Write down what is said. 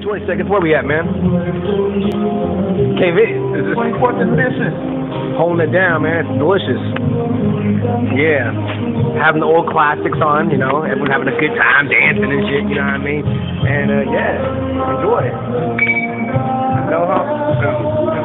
20 seconds. Where we at, man? KV. Is this 24th edition. Holding it down, man. It's delicious. Yeah. Having the old classics on, you know. Everyone having a good time dancing and shit, you know what I mean? And, yeah. Enjoy. No, huh?